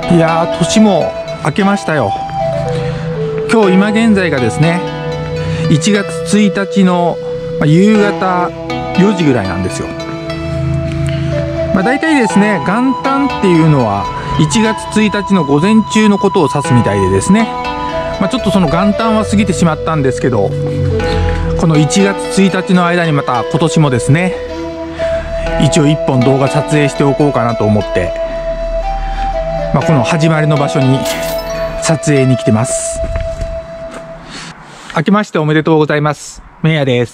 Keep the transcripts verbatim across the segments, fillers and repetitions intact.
いやー、年も明けましたよ。今日今現在がですね、いちがつついたちの夕方よじぐらいなんですよ。まあ、大体ですね、元旦っていうのはいちがつついたちの午前中のことを指すみたいでですね、まあ、ちょっとその元旦は過ぎてしまったんですけど、このいちがつついたちの間にまた今年もですね、一応いっぽん動画撮影しておこうかなと思って、まあ、この始まりの場所に撮影に来てます。明けましておめでとうございます。めいやです。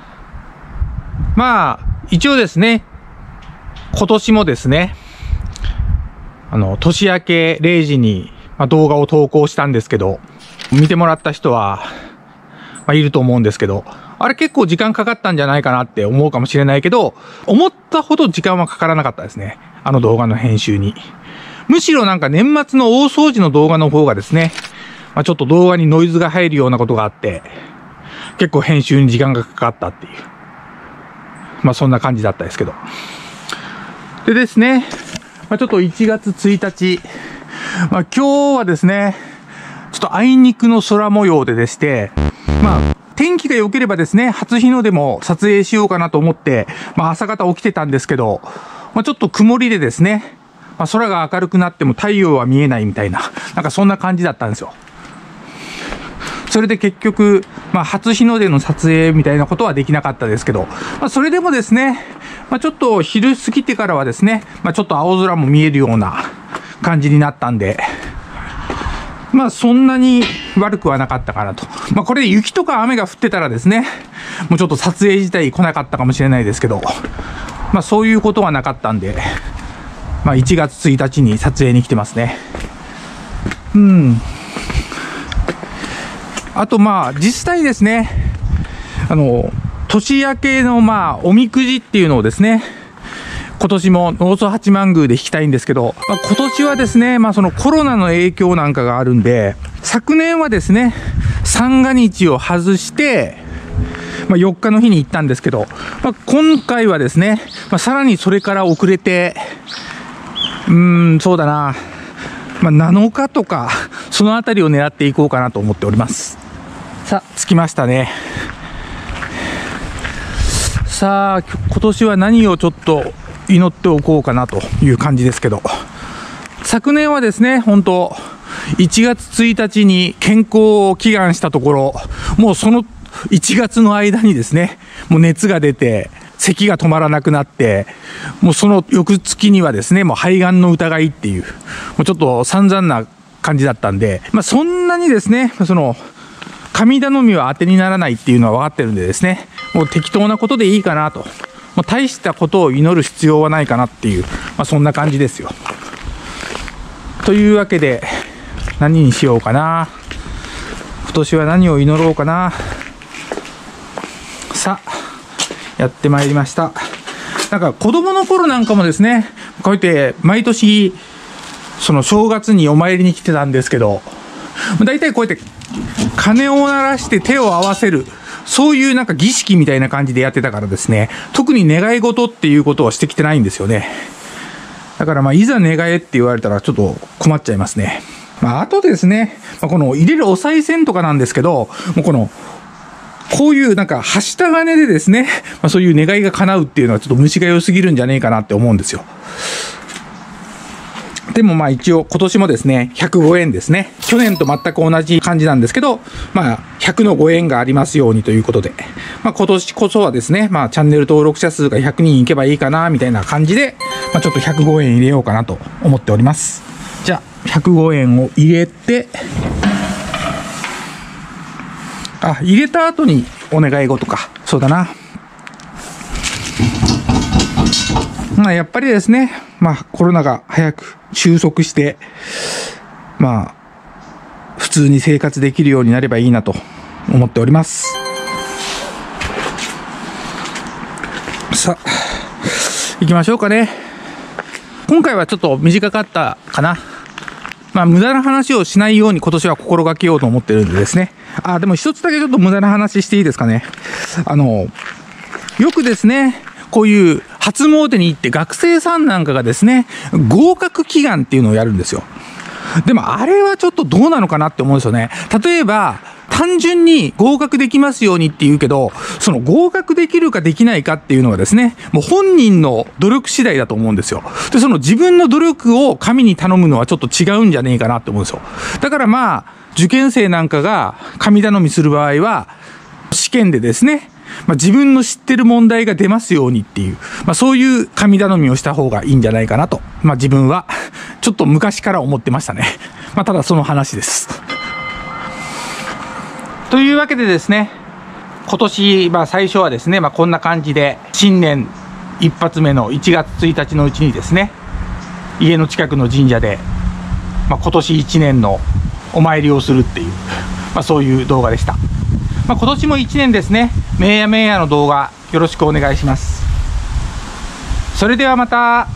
まあ一応ですね、今年もですね、あの年明けれいじに動画を投稿したんですけど、見てもらった人は、まあ、いると思うんですけど、あれ結構時間かかったんじゃないかなって思うかもしれないけど、思ったほど時間はかからなかったですね、あの動画の編集に。むしろなんか年末の大掃除の動画の方がですね、まあ、ちょっと動画にノイズが入るようなことがあって、結構編集に時間がかかったっていう、まあそんな感じだったですけど。でですね、まあ、ちょっといちがつついたち、まあ今日はですね、ちょっとあいにくの空模様ででして、まあ天気が良ければですね、初日の出も撮影しようかなと思って、まあ朝方起きてたんですけど、まあちょっと曇りでですね、まあ、空が明るくなっても太陽は見えないみたいな、なんかそんな感じだったんですよ。それで結局、まあ、初日の出の撮影みたいなことはできなかったですけど、まあ、それでもですね、まあ、ちょっと昼過ぎてからはですね、まあ、ちょっと青空も見えるような感じになったんで、まあそんなに悪くはなかったかなと。まあこれで雪とか雨が降ってたらですね、もうちょっと撮影自体来なかったかもしれないですけど、まあそういうことはなかったんで、まあいちがつついたちに撮影に来てますね。うん。あとまあ実際ですね、あの年明けのまあおみくじっていうのをですね、今年も能登八幡宮で引きたいんですけど、まあ、今年はですね、まあそのコロナの影響なんかがあるんで、昨年はですね、三が日を外して、まあ、よっかの日に行ったんですけど、まあ、今回はですね、まあ、さらにそれから遅れて、うーん、そうだな、まあ、なのかとか、そのあたりを狙っていこうかなと思っております。さあ、着きましたね。さあ、今年は何をちょっと祈っておこうかなという感じですけど、昨年はですね、本当いちがつついたちに健康を祈願したところ、もうそのいちがつの間にですね、もう熱が出て、咳が止まらなくなって、もうその翌月にはですね、もう肺がんの疑いっていう、もうちょっと散々な感じだったんで、まあそんなにですね、その、神頼みは当てにならないっていうのは分かってるんでですね、もう適当なことでいいかなと。もう大したことを祈る必要はないかなっていう、まあそんな感じですよ。というわけで、何にしようかな。今年は何を祈ろうかな。さあ、やってまいりました。なんか子供の頃なんかもですね、こうやって毎年その正月にお参りに来てたんですけど、だいたいこうやって鐘を鳴らして手を合わせる、そういうなんか儀式みたいな感じでやってたからですね、特に願い事っていうことはしてきてないんですよね。だからまあいざ願えって言われたらちょっと困っちゃいますね。まああとですね、まあ、この入れるお賽銭とかなんですけど、もうこのこういうなんかはした金でですね、まあ、そういう願いが叶うっていうのはちょっと虫が良すぎるんじゃねえかなって思うんですよ。でもまあ一応今年もですね、ひゃくごえんですね。去年と全く同じ感じなんですけど、まあひゃくのごえんがありますようにということで、まあ今年こそはですね、まあチャンネル登録者数がひゃくにんいけばいいかなみたいな感じで、まあちょっとひゃくごえん入れようかなと思っております。じゃあひゃくごえんを入れて、あ、入れた後にお願い事か。そうだな。まあやっぱりですね、まあコロナが早く収束して、まあ普通に生活できるようになればいいなと思っております。さあ、行きましょうかね。今回はちょっと短かったかな。まあ無駄な話をしないように今年は心がけようと思ってるんでですね。あ、でも一つだけちょっと無駄な話していいですかね。あの、よくですね、こういう初詣に行って学生さんなんかがですね、合格祈願っていうのをやるんですよ。 でもあれはちょっとどうなのかなって思うんですよね。例えば、単純に合格できますようにって言うけど、その合格できるかできないかっていうのがですね、もう本人の努力次第だと思うんですよ。で、その自分の努力を神に頼むのはちょっと違うんじゃねえかなって思うんですよ。だからまあ、受験生なんかが神頼みする場合は、試験でですね、まあ、自分の知ってる問題が出ますようにっていう、まあ、そういう神頼みをした方がいいんじゃないかなと、まあ、自分はちょっと昔から思ってましたね。まあ、ただその話です。というわけでですね、今年、まあ、最初はですね、まあ、こんな感じで新年一発目のいちがつついたちのうちにですね、家の近くの神社で、まあ、今年いちねんのお参りをするっていう、まあ、そういう動画でした。まあ、今年もいちねんですね、めいやめいやの動画よろしくお願いします。それではまた。